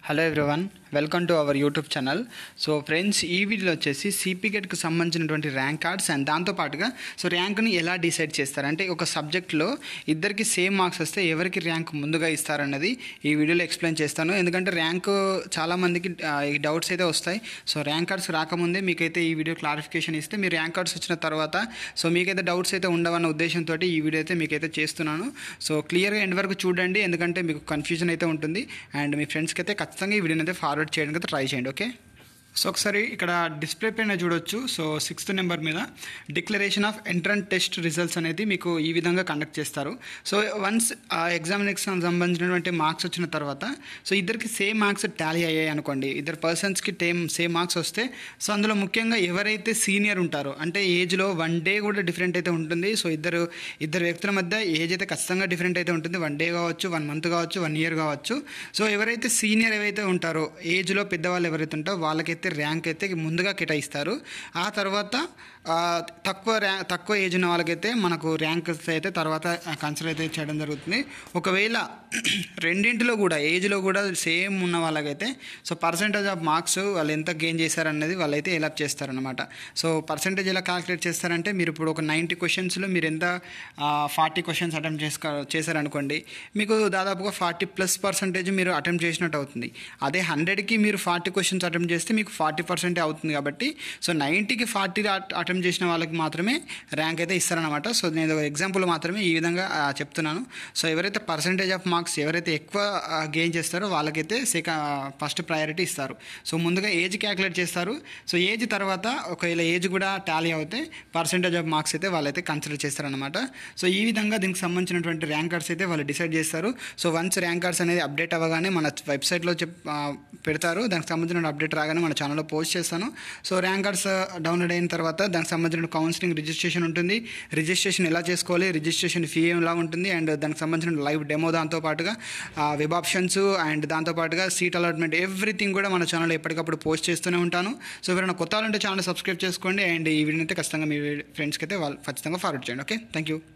Hello everyone, welcome to our YouTube channel. So friends, ఈ వీడియోలో వచ్చేసి CPGETకి సంబంధించినటువంటి ర్యాంక్ కార్డ్స్ అండ్ దాంతోపాటుగా ర్యాంక్ని ఎలా డిసైడ్ చేస్తారు, అంటే ఒక సబ్జెక్ట్లో ఇద్దరికి సేమ్ మార్క్స్ వస్తే ఎవరికి ర్యాంక్ ముందుగా ఇస్తారన్నది ఈ వీడియోలో ఎక్స్ప్లెయిన్ చేస్తాను. ఎందుకంటే ర్యాంకు చాలామందికి డౌట్స్ అయితే వస్తాయి. సో ర్యాంక్ కార్డ్స్ రాకముందే మీకైతే ఈ వీడియో క్లారిఫికేషన్ ఇస్తే మీరు ర్యాంక్ కార్డ్స్ వచ్చిన తర్వాత మీకైతే డౌట్స్ అయితే ఉండవన్న ఉద్దేశంతో ఈ వీడియో అయితే మీకైతే చేస్తున్నాను. సో క్లియర్గా ఎండ్ వరకు చూడండి, ఎందుకంటే మీకు కన్ఫ్యూజన్ అయితే ఉంటుంది. అండ్ మీ ఫ్రెండ్స్కి అయితే ఖచ్చితంగా ఈ వీడియోని అయితే ఫార్వర్డ్ చేయడానికి అయితే ట్రై చేయండి. ఓకే, సో ఒకసారి ఇక్కడ డిస్ప్లే పైన చూడొచ్చు. సో 6th నెంబర్ మీద declaration of entrance test results అనేది మీకు ఈ విధంగా కండక్ట్ చేస్తారు. సో వన్స్ ఎగ్జామ్ సంబంధించినటువంటి మార్క్స్ వచ్చిన తర్వాత ఇద్దరికి సేమ్ మార్క్స్ టాలీ అయ్యాయి అనుకోండి, ఇద్దరు పర్సన్స్కి సేమ్ మార్క్స్ వస్తే అందులో ముఖ్యంగా ఎవరైతే సీనియర్ ఉంటారో, అంటే ఏజ్లో 1 డే కూడా డిఫరెంట్ అయితే ఉంటుంది. సో ఇద్దరు వ్యక్తుల మధ్య ఏజ్ అయితే ఖచ్చితంగా డిఫరెంట్ అయితే ఉంటుంది. 1 డే కావచ్చు, 1 మంత్ కావచ్చు, 1 ఇయర్ కావచ్చు. సో ఎవరైతే సీనియర్ ఏవైతే ఉంటారో, ఏజ్లో పెద్దవాళ్ళు ఎవరైతే ఉంటారో వాళ్ళకైతే ర్యాంక్ అయితే ముందుగా కేటాయిస్తారు. ఆ తర్వాత తక్కువ ఏజ్ ఉన్న వాళ్ళకైతే మనకు ర్యాంక్స్ అయితే తర్వాత కన్సిడర్ అయితే చేయడం జరుగుతుంది. ఒకవేళ రెండింటిలో కూడా ఏజ్లో కూడా సేమ్ ఉన్న వాళ్ళకైతే పర్సంటేజ్ ఆఫ్ మార్క్స్ వాళ్ళు ఎంత గెయిన్ చేశారన్నది వాళ్ళైతే ఎలా చేస్తారనమాట. సో పర్సంటేజ్ ఎలా క్యాలిక్యులేట్ చేస్తారంటే, మీరు ఇప్పుడు ఒక 90 క్వశ్చన్స్లో మీరు ఎంత 40 క్వశ్చన్స్ అటెంప్ట్ చేశారనుకోండి, మీకు దాదాపుగా 40+% మీరు అటెంప్ట్ చేసినట్టు అవుతుంది. అదే 100కి మీరు 40 క్వశ్చన్స్ అటెంప్ట్ చేస్తే మీకు 40% అవుతుంది. కాబట్టి 90కి 40 అటెంప్ట్ చేసిన వాళ్ళకి మాత్రమే ర్యాంక్ అయితే ఇస్తారనమాట. సో నేను ఎగ్జాంపుల్ మాత్రమే ఈ విధంగా చెప్తున్నాను. సో ఎవరైతే పర్సంటేజ్ ఆఫ్ మార్క్స్ ఎవరైతే ఎక్కువ గెయిన్ చేస్తారో వాళ్ళకైతే ఫస్ట్ ప్రయారిటీ ఇస్తారు. సో ముందుగా ఏజ్ క్యాలిక్యులేట్ చేస్తారు. సో ఏజ్ తర్వాత ఒకవేళ ఏజ్ కూడా టాలీ అవుతే పర్సంటేజ్ ఆఫ్ మార్క్స్ అయితే వాళ్ళైతే కన్సిడర్ చేస్తారనమాట. సో ఈ విధంగా దీనికి సంబంధించినటువంటి ర్యాంక్ కార్డ్స్ అయితే వాళ్ళు డిసైడ్ చేస్తారు. సో వన్స్ ర్యాంక్ కార్డ్స్ అనేది అప్డేట్ అవ్వగానే మన వెబ్సైట్లో పెడతారు. దానికి సంబంధించిన అప్డేట్ రాగానే మన ఛానల్లో పోస్ట్ చేస్తాను. సో ర్యాంక్ కార్డ్స్ డౌన్లోడ్ అయిన తర్వాత దానికి సంబంధించిన కౌన్సిలింగ్ రిజిస్ట్రేషన్ ఉంటుంది. రిజిస్ట్రేషన్ ఎలా చేసుకోవాలి, రిజిస్ట్రేషన్ ఫీ ఎలా ఉంటుంది, అండ్ దానికి సంబంధించిన లైవ్ డెమో, దాంతోపాటుగా వెబ్ ఆప్షన్స్ అండ్ దాంతోపాటుగా సీట్ అలాట్మెంట్ ఎవ్రీథింగ్ కూడా మన ఛానల్లో ఎప్పటికప్పుడు పోస్ట్ చేస్తూనే ఉంటాను. సో ఎవరైనా కొత్త వాళ్ళంటే ఛానల్ సబ్స్క్రైబ్ చేసుకోండి. అండ్ ఈ వీడియోని అయితే ఖచ్చితంగా మీ ఫ్రెండ్స్కి అయితే వాళ్ళు ఖచ్చితంగా ఫార్వర్డ్ చేయండి. Okay, thank you.